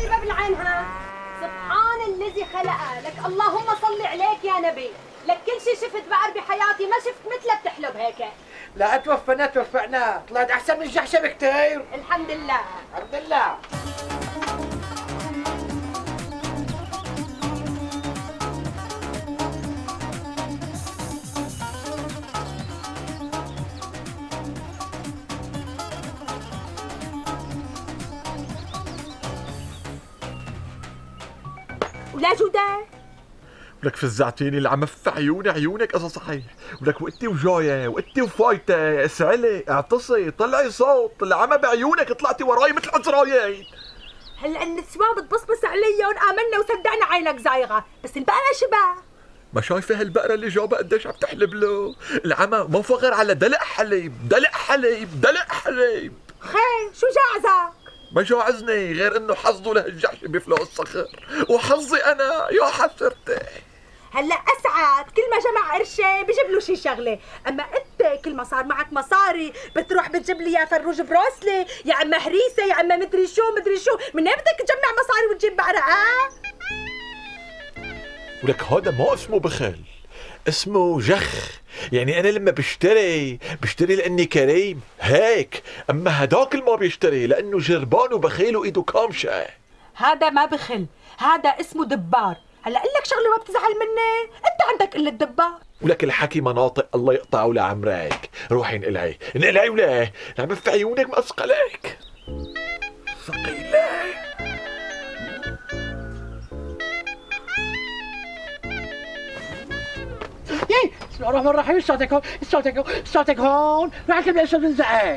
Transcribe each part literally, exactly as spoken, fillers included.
طيبة بالعينها. سبحان الذي خلقها لك، اللهم صل عليك يا نبي. لك كل شيء شفت بقر بحياتي ما شفت مثلها بتحلب هيك. لا توفنا توفقنا، طلعت احسن من جحشه بكتير. الحمد لله الحمد لله. ولا جودة ولك فزعتيني العمى في عيوني عيونك اذا صحيح. ولك وقتي وجايه وقتي وفايته، اسعلي اعتصي طلعي صوت، العمى بعيونك طلعتي وراي مثل عزرايين. هلا النسوان بتبصبص عليهم، امنا وصدقنا عينك زايغه، بس البقره شبه. ما شايفه هالبقره اللي جابها قديش عم تحلب له؟ العمى ما فغر على دلق حليب دلق حليب دلق حليب. خير شو جعزك؟ ما جاعزني غير انه حظه لهالجحش بيفلق الصخر، وحظي انا يا حسرتي. هلا اسعد كل ما جمع قرشة بجيب له شي شغله، اما انت كل ما صار معك مصاري بتروح بتجيب لي يا فروج بروسلي يا عم هريسه يا عم مدري شو مدري شو، من اين بدك تجمع مصاري وتجيب بقره؟ ها؟ ولك هذا ما اسمه بخل، اسمه جخ. يعني انا لما بشتري بشتري لاني كريم هيك، اما هداك اللي ما بيشتري لانه جربان وبخيل وايده كامشه. هذا ما بخل، هذا اسمه دبار. هلا اقول لك شغله ما بتزعل مني، انت عندك قله دبار. ولك الحكي مناطق الله يقطعه لعمرك. روحي انقلعي انقلعي وليه العمى في عيونك مثقلك ثقيله. يي بسم الله الرحمن الرحيم. صوتك هون صوتك هون صوتك هون. راح تبدا صوت الزعق.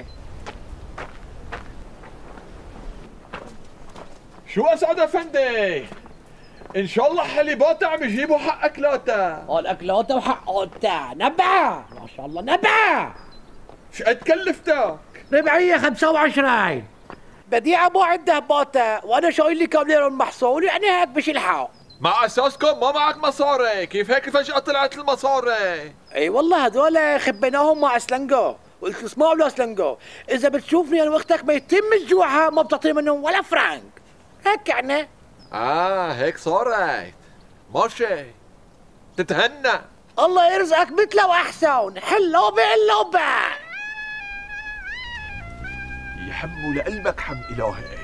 شو اسعد افندي؟ ان شاء الله حليباتا عم يجيبوا حق اكلاتا. قال اكلاتا وحق اوتا. نبع ما شاء الله نبع. شقد كلفتك؟ ربعيه خمسة وعشرين. بديعه مو عندها باتا، وانا شو قايل لي كم ليره محصول، يعني هيك مش الحق. مع اساسكم ما معك مصاري، كيف هيك فجأة طلعت المصاري؟ اي والله هذول خبيناهم مع اسلنجو، وقلت اسمعوا له اسلنجو، اذا بتشوفني انا واختك ما يتم الجوعه ما بتعطيني منهم ولا فرانك. هيك يعني. اه هيك صارت. ماشي تتهنى. الله يرزقك مثله واحسن. حلو بقلوبه. يحموا لقلبك حم الهي.